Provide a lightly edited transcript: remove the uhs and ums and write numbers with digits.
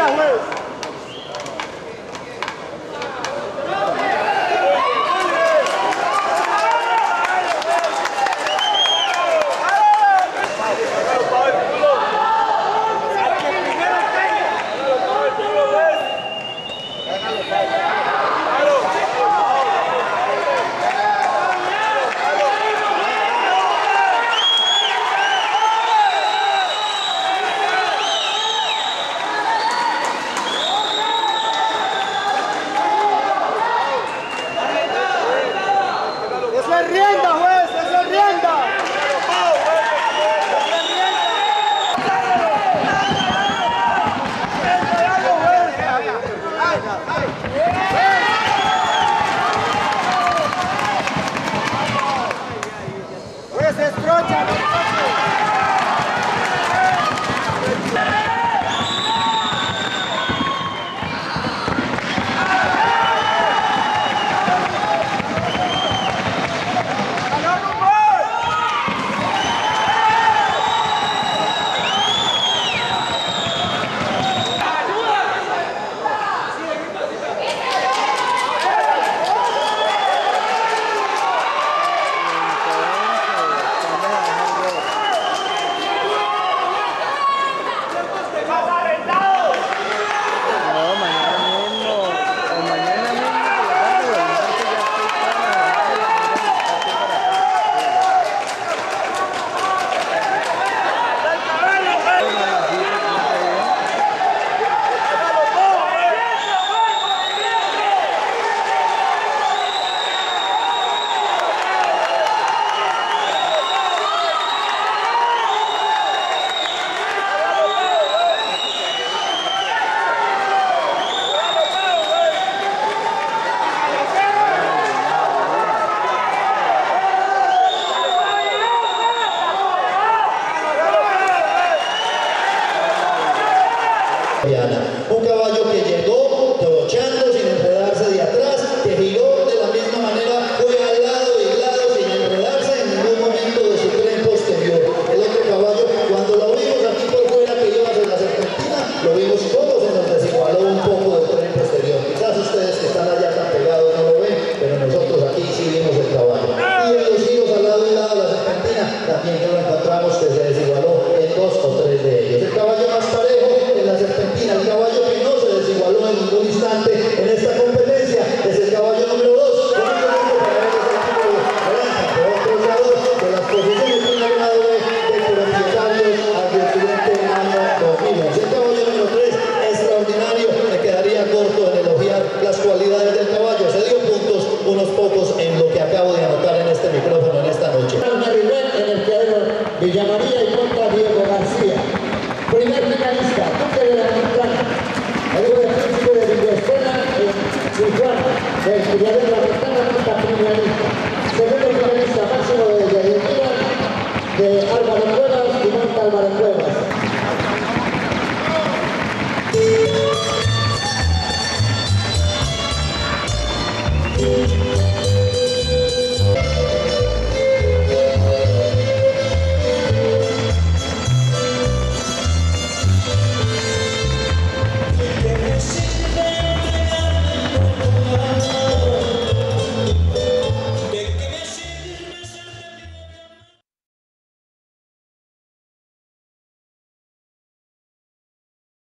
Un caballo que llegó trochando sin enredarse de atrás, que giró de la misma manera, fue al lado y lado sin enredarse en ningún momento de su tren posterior. El otro caballo, cuando lo vimos aquí por fuera que iba hacia la serpentina, lo vimos cómo se nos desigualó un poco del tren posterior. Quizás ustedes que están allá tan pegados no lo ven, pero nosotros aquí sí vimos el caballo. Y en los giros al lado y lado de la serpentina, también lo encontramos que se desigualó en 2 o 3 de ellos. El caballo más parejo en la serpentina, el caballo que no se desigualó en ningún instante en esta competencia, es el caballo número 2. Por otros lados, de las posiciones que han ganado de propietarios al presidente del año 2011. El caballo número 3, extraordinario, me quedaría corto en elogiar las cualidades del caballo. Se dio puntos unos pocos